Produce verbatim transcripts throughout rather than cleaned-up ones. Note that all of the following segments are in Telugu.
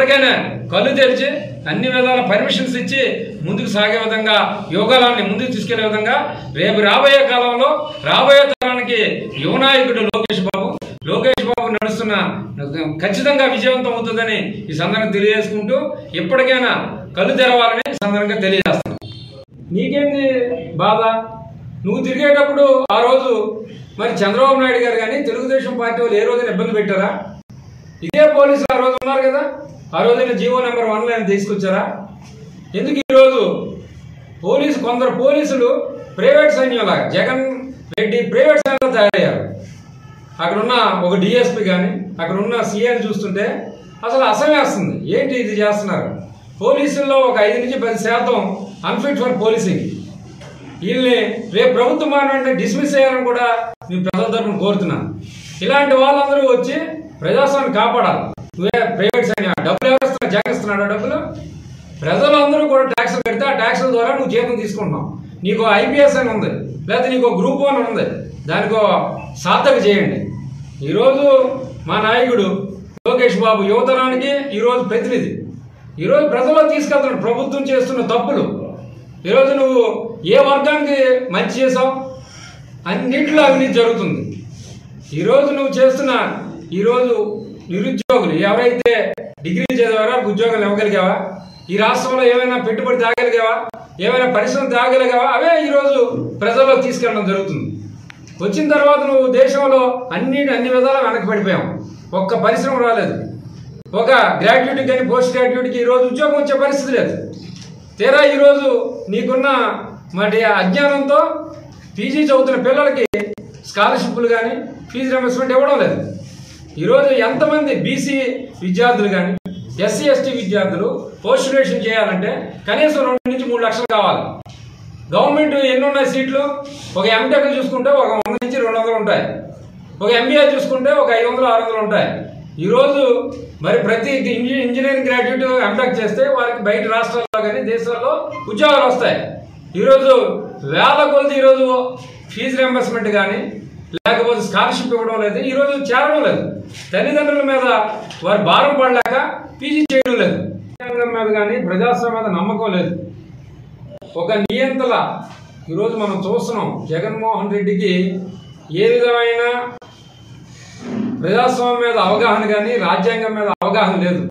ఇప్పటికైనా కళ్ళు తెరిచి అన్ని విధాల పర్మిషన్స్ ఇచ్చి ముందుకు సాగే విధంగా యోగాలాన్ని ముందుకు తీసుకెళ్లే విధంగా రేపు రాబోయే కాలంలో రాబోయే తరానికి యువ నాయకుడు లోకేష్ బాబు లోకేష్ బాబు నడుస్తున్న ఖచ్చితంగా విజయవంతం అవుతుందని ఈ సందర్భంగా తెలియజేసుకుంటూ ఇప్పటికైనా కళ్ళు తెరవాలని ఈ సందర్భంగా తెలియజేస్తాను. నీకేంది బాధ? నువ్వు తిరిగేటప్పుడు ఆ రోజు మరి చంద్రబాబు నాయుడు గారు కానీ తెలుగుదేశం పార్టీ వాళ్ళు ఏ రోజున ఇబ్బంది పెట్టారా? ఇదే పోలీసులు ఆ రోజు ఉన్నారు కదా, ఆ రోజున జీవో నెంబర్ వన్ లైన్ తీసుకొచ్చారా? ఎందుకు ఈరోజు పోలీసు కొందరు పోలీసులు ప్రైవేట్ సైన్యంలాగా జగన్ రెడ్డి ప్రైవేట్ సైన్యంలో తయారయ్యారు. అక్కడున్న ఒక డిఎస్పీ కానీ అక్కడున్న సీఎని చూస్తుంటే అసలు అసమేస్తుంది. ఏంటి ఇది చేస్తున్నారు? పోలీసుల్లో ఒక ఐదు నుంచి పది శాతం అన్ఫిట్ ఫర్ పోలీసింగ్. వీళ్ళని రేపు ప్రభుత్వం మాట్లాడితే డిస్మిస్ చేయాలని కూడా నేను ప్రజల తరఫున కోరుతున్నాను. ఇలాంటి వాళ్ళందరూ వచ్చి ప్రజాస్వామ్యాన్ని కాపాడాలి. నువ్వే ప్రైవేట్ సైన్యం డబ్బులు ఎవరు ఇస్తున్నా? జగన్ ఇస్తున్నాడు డబ్బులు. ప్రజలందరూ కూడా ట్యాక్సులు కడితే ఆ ట్యాక్సుల ద్వారా నువ్వు జీతం తీసుకుంటున్నావు. నీకు ఐపీఎస్ అని ఉంది, లేకపోతే నీకు గ్రూప్ వన్ ఉంది, దానికో సార్థక చేయండి. ఈరోజు మా నాయకుడు లోకేష్ బాబు యువతరానికి ఈరోజు ప్రతినిధి. ఈరోజు ప్రజల్లో తీసుకెళ్తున్నాడు ప్రభుత్వం చేస్తున్న తప్పులు. ఈరోజు నువ్వు ఏ వర్గానికి మంచి చేసావు? అన్నింటిలో అవినీతి జరుగుతుంది. ఈరోజు నువ్వు చేస్తున్న ఈరోజు నిరుద్యోగులు ఎవరైతే డిగ్రీలు చదివారో ఉద్యోగాలు ఇవ్వగలిగావా? ఈ రాష్ట్రంలో ఏమైనా పెట్టుబడి తేగలిగావా? ఏమైనా పరిశ్రమ తేగలిగావా? అవే ఈరోజు ప్రజల్లో తీసుకెళ్ళడం జరుగుతుంది. వచ్చిన తర్వాత నువ్వు దేశంలో అన్ని అన్ని విధాలా వెనక్కి పడిపోయావు. ఒక్క పరిశ్రమ రాలేదు. ఒక గ్రాడ్యుయేట్కి కానీ పోస్ట్ గ్రాడ్యుయేట్కి ఈరోజు ఉద్యోగం వచ్చే పరిస్థితి లేదు. తీరా ఈరోజు నీకున్న మరి అజ్ఞానంతో పీజీ చదువుతున్న పిల్లలకి స్కాలర్షిప్లు కానీ ఫీజు రియంబర్స్మెంట్ ఇవ్వడం లేదు. ఈరోజు ఎంతమంది బీసీ విద్యార్థులు కానీ ఎస్సీ ఎస్టీ విద్యార్థులు పోస్ట్ గ్రాడ్యుయేషన్ చేయాలంటే కనీసం రెండు నుంచి మూడు లక్షలు కావాలి. గవర్నమెంట్ ఎన్ని ఉన్నాయి సీట్లు? ఒక ఎంటెక్ చూసుకుంటే ఒక వంద నుంచి రెండు వందలు ఉంటాయి. ఒక ఎంబీఏ చూసుకుంటే ఒక ఐదు వందలు ఆరు వందలు ఉంటాయి. ఈరోజు మరి ప్రతి ఇంజనీరింగ్ గ్రాడ్యుయేట్ ఎంటెక్ చేస్తే వారికి బయట రాష్ట్రాల్లో కానీ దేశాల్లో ఉద్యోగాలు వస్తాయి. ఈరోజు వేల కొలది ఈరోజు ఫీజు రియంబర్స్మెంట్ కానీ లేకపోతే స్కాలర్షిప్ ఇవ్వడం లేదు. ఈరోజు చేరడం లేదు. తల్లిదండ్రుల మీద వారి భారం పడలేక పీజీ చేయడం లేదు. మీద కానీ ప్రజాస్వామ్యం మీద నమ్మకం లేదు. ఒక నియంత్రణ ఈరోజు మనం చూస్తున్నాం. జగన్మోహన్ రెడ్డికి ఏ విధమైన ప్రజాస్వామ్యం మీద అవగాహన కానీ రాజ్యాంగం మీద అవగాహన లేదు.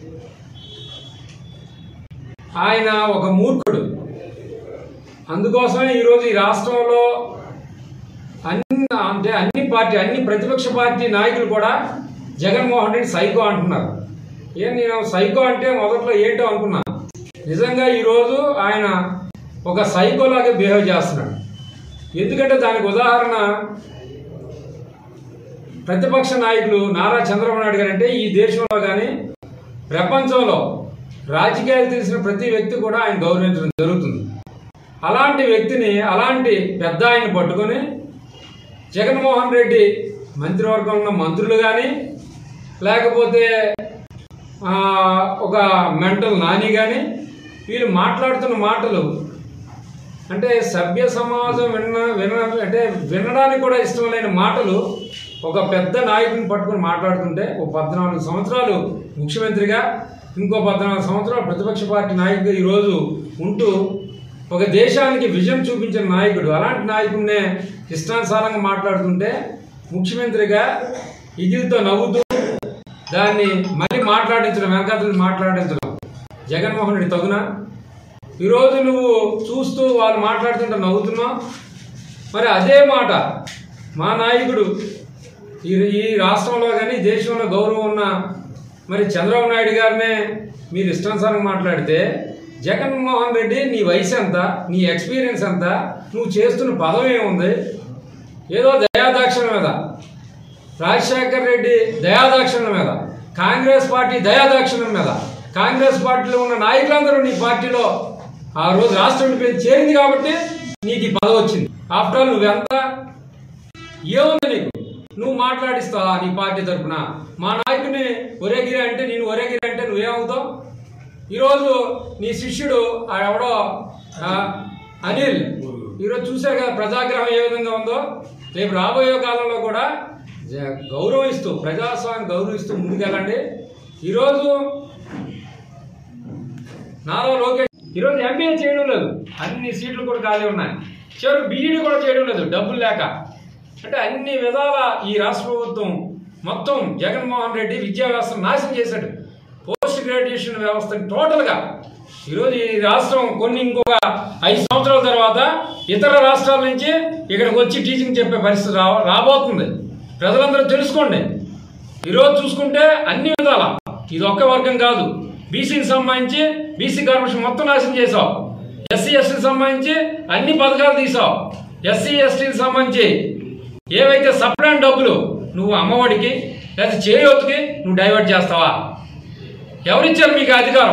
ఆయన ఒక మూర్ఖుడు. అందుకోసమే ఈరోజు ఈ రాష్ట్రంలో అన్ని అంటే అన్ని పార్టీ అన్ని ప్రతిపక్ష పార్టీ నాయకులు కూడా జగన్మోహన్ రెడ్డి సైకో అంటున్నారు. ఏం నేను సైకో అంటే మొదట్లో ఏంటో అనుకున్నా. నిజంగా ఈరోజు ఆయన ఒక సైకోలాగా బిహేవ్ చేస్తున్నాడు. ఎందుకంటే దానికి ఉదాహరణ ప్రతిపక్ష నాయకులు నారా చంద్రబాబు నాయుడు గారు. అంటే ఈ దేశంలో కానీ ప్రపంచంలో రాజకీయాలు తెలిసిన ప్రతి వ్యక్తి కూడా ఆయన గౌరవించడం జరుగుతుంది. అలాంటి వ్యక్తిని అలాంటి పెద్ద ఆయన్ని పట్టుకొని జగన్మోహన్ రెడ్డి మంత్రివర్గంలో ఉన్న మంత్రులు కానీ లేకపోతే ఒక మెంటల్ నాని కానీ వీళ్ళు మాట్లాడుతున్న మాటలు అంటే సభ్య సమాజం విన్న విన అంటే వినడానికి కూడా ఇష్టం లేని మాటలు ఒక పెద్ద నాయకుని పట్టుకుని మాట్లాడుతుంటే ఒక పద్నాలుగు సంవత్సరాలు ముఖ్యమంత్రిగా ఇంకో పద్నాలుగు సంవత్సరాలు ప్రతిపక్ష పార్టీ నాయకుడు ఈరోజు ఉంటూ ఒక దేశానికి విజన్ చూపించిన నాయకుడు అలాంటి నాయకుడినే ఇష్టానుసారంగా మాట్లాడుతుంటే ముఖ్యమంత్రిగా ఇగిలితో నవ్వుతూ దాన్ని మళ్ళీ మాట్లాడించడం వెనకాతలు మాట్లాడించడం జగన్మోహన్ రెడ్డి తగునా? ఈరోజు నువ్వు చూస్తూ వాళ్ళు మాట్లాడుతుంటే నవ్వుతున్నావు. మరి అదే మాట మా నాయకుడు ఈ ఈ రాష్ట్రంలో కానీ దేశంలో గౌరవం ఉన్న మరి చంద్రబాబు నాయుడు గారినే మీరు ఇష్టానుసారంగా మాట్లాడితే జగన్మోహన్ రెడ్డి నీ వయసు ఎంత? నీ ఎక్స్పీరియన్స్ ఎంత? నువ్వు చేస్తున్న పదం ఏముంది? ఏదో దయాదాక్షిణ్యం మీద రాజశేఖర్ రెడ్డి దయాదాక్షిణ్యం మీద కాంగ్రెస్ పార్టీ దయాదాక్షిణ్యం మీద కాంగ్రెస్ పార్టీలో ఉన్న నాయకులందరూ నీ పార్టీలో ఆ రోజు రాష్ట్రం చేరింది కాబట్టి నీకు ఈ పదవి వచ్చింది. ఆఫ్టర్ ఆల్ నువ్వెంత ఏముంది నీకు? నువ్వు మాట్లాడిస్తావా నీ పార్టీ తరఫున? మా నాయకుడిని ఒరేగిరి అంటే నేను ఒరేగిరి అంటే నువ్వేమవుతావు? ఈరోజు నీ శిష్యుడు ఎవడో అనిల్ ఈరోజు చూశారు కదా ప్రజాగ్రహం ఏ విధంగా ఉందో. రేపు రాబోయే కాలంలో కూడా గౌరవిస్తూ ప్రజాస్వామ్యాన్ని గౌరవిస్తూ ముందుకెళ్ళండి. ఈరోజు నారా లోకేష్ ఈరోజు ఎంబీఏ చేయడం లేదు, అన్ని సీట్లు కూడా ఖాళీ ఉన్నాయి. చివరికి బీఈడీ కూడా చేయడం లేదు డబ్బులు లేక. అంటే అన్ని విధాల ఈ రాష్ట్ర ప్రభుత్వం మొత్తం జగన్మోహన్ రెడ్డి విద్యా వ్యవస్థను నాశనం చేశాడు. పోస్ట్ గ్రాడ్యుయేషన్ వ్యవస్థని టోటల్గా ఈరోజు ఈ రాష్ట్రం కొన్ని ఇంకొక ఐదు సంవత్సరాల తర్వాత ఇతర రాష్ట్రాల నుంచి ఇక్కడికి వచ్చి టీచింగ్ చెప్పే పరిస్థితి రా రాబోతుంది ప్రజలందరూ తెలుసుకోండి. ఈరోజు చూసుకుంటే అన్ని విధాల ఇది ఒక్క వర్గం కాదు. బీసీకి సంబంధించి బీసీ కార్పొరేషన్ మొత్తం నాశనం చేసావు. ఎస్సీ ఎస్టీకి సంబంధించి అన్ని పథకాలు తీసావు. ఎస్సీ ఎస్టీకి సంబంధించి ఏవైతే సప్లాన్ డబ్బులు నువ్వు అమ్మఒడికి లేదా చేయూతకి నువ్వు డైవర్ట్ చేస్తావా? ఎవరిచ్చారు మీకు అధికారం?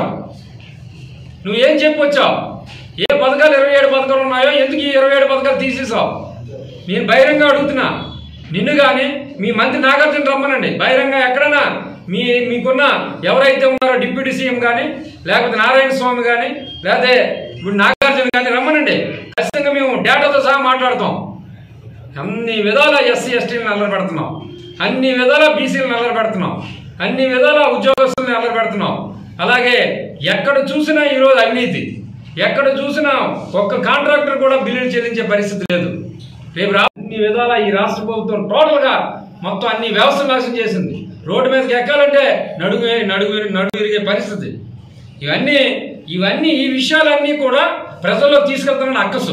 నువ్వు ఏం చెప్పొచ్చావు? ఏ పథకాలు ఇరవై ఏడు పథకాలు ఉన్నాయో ఎందుకు ఈ ఇరవై ఏడు పథకాలు తీసేసావు? నేను బహిరంగ అడుగుతున్నా నిన్ను కానీ మీ మంత్రి నాగార్జున రమ్మనండి. బహిరంగ ఎక్కడైనా మీ మీకున్న ఎవరైతే ఉన్నారో డిప్యూటీ సీఎం కానీ లేకపోతే నారాయణ స్వామి కానీ లేకపోతే ఇప్పుడు నాగార్జున కానీ రమ్మనండి. ఖచ్చితంగా మేము డేటాతో సహా మాట్లాడతాం. అన్ని విధాల ఎస్సీ ఎస్టీలను అల్లరి పెడుతున్నాం, అన్ని విధాల బీసీలను అల్లరి పెడుతున్నాం, అన్ని విధాల ఉద్యోగస్తులను అల్లరి పెడుతున్నాం. అలాగే ఎక్కడ చూసినా ఈరోజు అవినీతి, ఎక్కడ చూసినా ఒక్క కాంట్రాక్టర్ కూడా బిల్లులు చెల్లించే పరిస్థితి లేదు. రేపు రా అన్ని విధాల ఈ రాష్ట్ర ప్రభుత్వం టోటల్గా మొత్తం అన్ని వ్యవస్థలు నాశనం చేసింది. రోడ్డు మీదకి ఎక్కాలంటే నడుగు నడుగు నడుగు విరిగే పరిస్థితి. ఇవన్నీ ఇవన్నీ ఈ విషయాలన్నీ కూడా ప్రజల్లో తీసుకెళ్తున్న అక్కసు.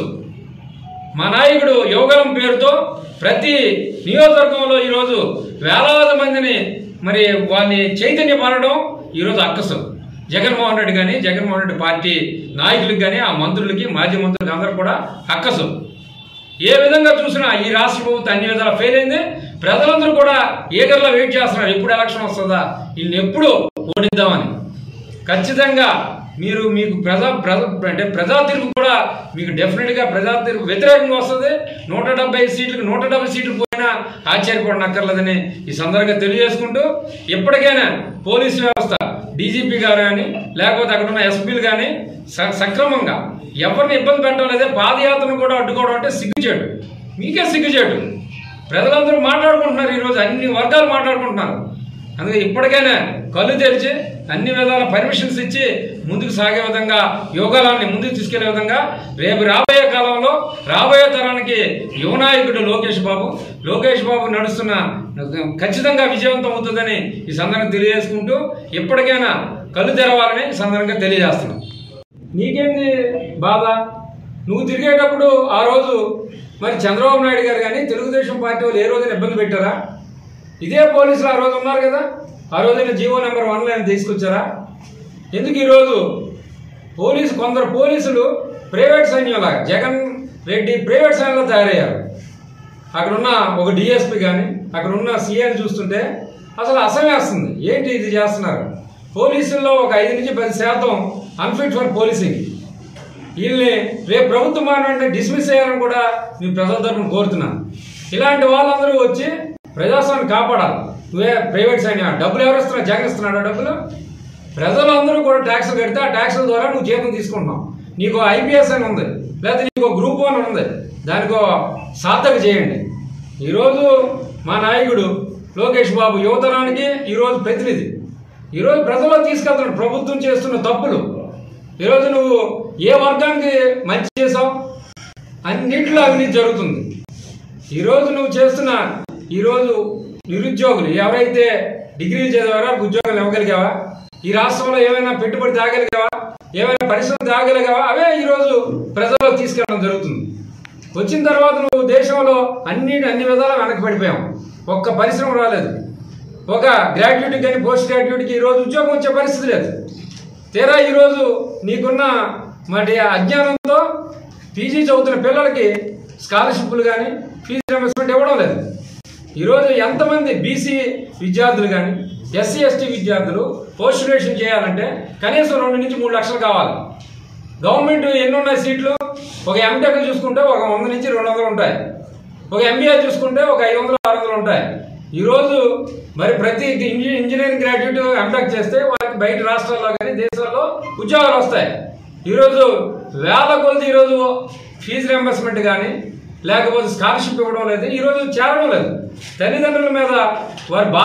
మా నాయకుడు యువగలం పేరుతో ప్రతి నియోజకవర్గంలో ఈరోజు వేలాది మందిని మరి వాళ్ళని చైతన్యపరచడం ఈరోజు అక్కసు. జగన్మోహన్ రెడ్డి కానీ జగన్మోహన్ రెడ్డి పార్టీ నాయకులకు కానీ ఆ మంత్రులకి మాజీ మంత్రులకి అందరూ కూడా అక్కసు. ఏ విధంగా చూసినా ఈ రాష్ట్ర ప్రభుత్వం అన్ని విధాలా ఫెయిల్ అయింది. ప్రజలందరూ కూడా ఏగర్లా వెయిట్ చేస్తున్నారు ఎప్పుడు ఎలక్షన్ వస్తుందా, వీళ్ళని ఎప్పుడు ఓడిద్దామని. ఖచ్చితంగా మీరు మీకు ప్రజా ప్రజ అంటే ప్రజా తీర్పు కూడా మీకు డెఫినెట్గా ప్రజా తీర్పు వ్యతిరేకంగా వస్తుంది. నూట డెబ్బై సీట్లకు నూట డెబ్బై సీట్లు పోయినా ఆశ్చర్యపడనక్కర్లేదని ఈ సందర్భంగా తెలియజేసుకుంటూ ఇప్పటికైనా పోలీసు వ్యవస్థ డీజీపీ గారు కానీ లేకపోతే అక్కడ ఉన్న ఎస్పీలు కానీ సక్రమంగా ఎవరిని ఇబ్బంది పెట్టడం లేదే. పాదయాత్రను కూడా అడ్డుకోవడం అంటే సిగ్గుచేటు, మీకే సిగ్గుచేటు. ప్రజలందరూ మాట్లాడుకుంటున్నారు, ఈరోజు అన్ని వర్గాలు మాట్లాడుకుంటున్నారు. అందుకే ఇప్పటికైనా కళ్ళు తెరిచి అన్ని విధాల పర్మిషన్స్ ఇచ్చి ముందుకు సాగే విధంగా యోగాలాన్ని ముందుకు తీసుకెళ్లే విధంగా రేపు రాబోయే కాలంలో రాబోయే తరానికి యువనాయకుడు లోకేష్ బాబు లోకేష్ బాబు నడుస్తున్న ఖచ్చితంగా విజయవంతం అవుతుందని ఈ సందర్భంగా తెలియజేసుకుంటూ ఇప్పటికైనా కళ్ళు తెరవాలని ఈ సందర్భంగా తెలియజేస్తున్నాం. నీకేంది బాధ? నువ్వు తిరిగేటప్పుడు ఆ రోజు మరి చంద్రబాబు నాయుడు గారు కానీ తెలుగుదేశం పార్టీ వాళ్ళు ఏ రోజైనా ఇబ్బంది పెట్టారా? ఇదే పోలీసులు ఆ రోజు ఉన్నారు కదా, ఆ రోజైనా జీవో నెంబర్ వన్ లైన్ తీసుకొచ్చారా? ఎందుకు ఈరోజు పోలీసు కొందరు పోలీసులు ప్రైవేట్ సైన్యంలాగా జగన్ రెడ్డి ప్రైవేట్ సైన్యంలో తయారయ్యారు. అక్కడున్న ఒక డిఎస్పీ కానీ అక్కడ ఉన్న సీఎని చూస్తుంటే అసలు అసమేస్తుంది. ఏంటి ఇది చేస్తున్నారు? పోలీసుల్లో ఒక ఐదు నుంచి పది శాతం అన్ఫిట్ ఫర్ పోలీసింగ్. వీళ్ళని రేపు ప్రభుత్వం మాట్లాడితే డిస్మిస్ చేయాలని కూడా నేను ప్రజల తరఫున కోరుతున్నాను. ఇలాంటి వాళ్ళందరూ వచ్చి ప్రజాస్వామ్యాన్ని కాపాడాలి. నువ్వే ప్రైవేట్ సైన్యం డబ్బులు ఎవరు ఇస్తున్నా? జగన్ ఇస్తున్నాడు డబ్బులు. ప్రజలందరూ కూడా ట్యాక్సులు కడితే ఆ ట్యాక్సుల ద్వారా నువ్వు జీతం తీసుకుంటున్నావు. నీకు ఐపీఎస్ అని ఉంది, లేకపోతే నీకు గ్రూప్ వన్ ఉంది, దానికో సార్థక చేయండి. ఈరోజు మా నాయకుడు లోకేష్ బాబు యువతరానికి ఈరోజు ప్రతినిధి. ఈరోజు ప్రజల్లో తీసుకెళ్తున్నాడు ప్రభుత్వం చేస్తున్న తప్పులు. ఈరోజు నువ్వు ఏ వర్గానికి మంచి చేసావు? అన్నింటిలో అవినీతి జరుగుతుంది. ఈరోజు నువ్వు చేస్తున్న ఈరోజు నిరుద్యోగులు ఎవరైతే డిగ్రీలు చదివారో ఉద్యోగాలు ఇవ్వగలిగావా? ఈ రాష్ట్రంలో ఏమైనా పెట్టుబడి తేగలిగావా? ఏమైనా పరిశ్రమ తేగలిగావా? అవే ఈరోజు ప్రజల్లో తీసుకెళ్ళడం జరుగుతుంది. వచ్చిన తర్వాత నువ్వు దేశంలో అన్ని అన్ని విధాలా వెనకబడిపోయావు. ఒక్క పరిశ్రమ రాలేదు. ఒక గ్రాడ్యుయేట్కి కానీ పోస్ట్ గ్రాడ్యుయేట్కి ఈరోజు ఉద్యోగం వచ్చే పరిస్థితి లేదు. తీరా ఈరోజు నీకున్న మరి అజ్ఞానంతో పీజీ చదువుతున్న పిల్లలకి స్కాలర్షిప్లు కానీ ఫీజు రియంబర్స్మెంట్ ఇవ్వడం లేదు. ఈరోజు ఎంతమంది బీసీ విద్యార్థులు కానీ ఎస్సీ ఎస్టీ విద్యార్థులు పోస్ట్ గ్రాడ్యుయేషన్ చేయాలంటే కనీసం రెండు నుంచి మూడు లక్షలు కావాలి. గవర్నమెంట్ ఎన్ని ఉన్నాయి సీట్లు? ఒక ఎంటెక్ చూసుకుంటే ఒక వంద నుంచి రెండు వందలు ఉంటాయి. ఒక ఎంబీఏ చూసుకుంటే ఒక ఐదు వందలు ఆరు వందలు ఉంటాయి. ఈరోజు మరి ప్రతి ఇంజనీరింగ్ గ్రాడ్యుయేట్ ఎంటెక్ చేస్తే వాళ్ళకి బయట రాష్ట్రాల్లో కానీ దేశాల్లో ఉద్యోగాలు వస్తాయి. ఈరోజు వేల కొలది ఈరోజు ఫీజు రియంబర్స్మెంట్ కానీ లేకపోతే స్కాలర్షిప్ ఇవ్వడం లేదు. ఈరోజు చేరడం లేదు. తల్లిదండ్రుల మీద వారి